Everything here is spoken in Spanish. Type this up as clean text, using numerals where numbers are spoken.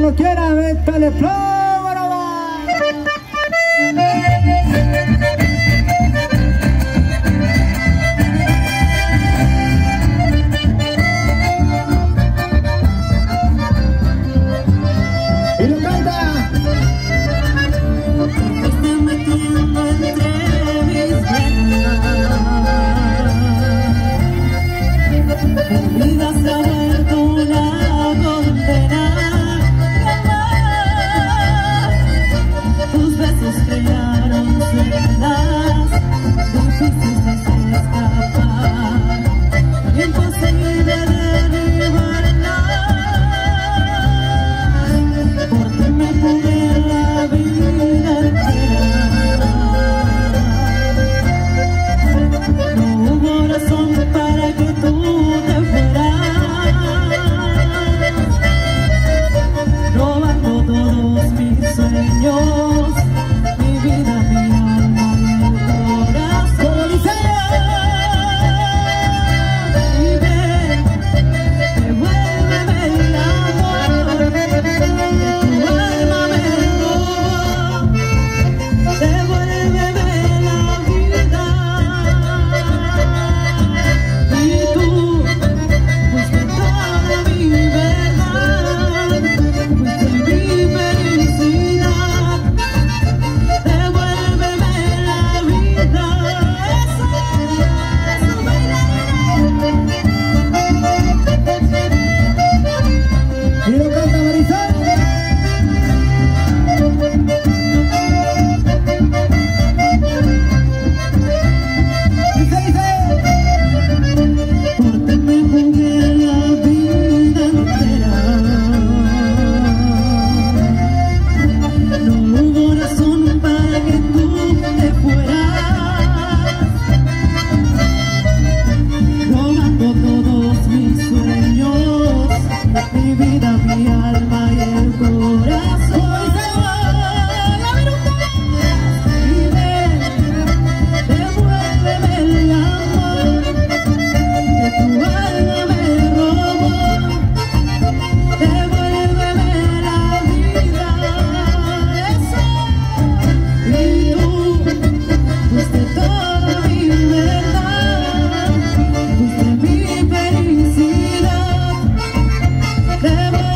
lo quiera, métale plomo, y lo canta. Me está metiendo entre mis venas. Mi vida se ha vuelto una condena. Tus besos crearon sendas difíciles de escapar, imposible derribarlas. Porque me jugué la vida entera. No hubo razón para que tú te fueras, robando todos mis sueños, mi vida, mi alma y el corazón. Y ven, devuélveme el amor que tu alma me robó, devuélveme la vida. Y tú fuiste toda mi verdad, fuiste mi felicidad. Devuélveme la vida. Eso bailaré. Y lo canta Marisol. Dice. Porque me jugué la vida entera. No hubo razón para que tú te fueras, robando todos mis sueños, mi vida, mi alma y el corazón. Y ven, devuélveme el amor que tu alma me robó, devuélveme la vida. Eso. Y tú fuiste toda mi verdad, fuiste mi felicidad. Devuélveme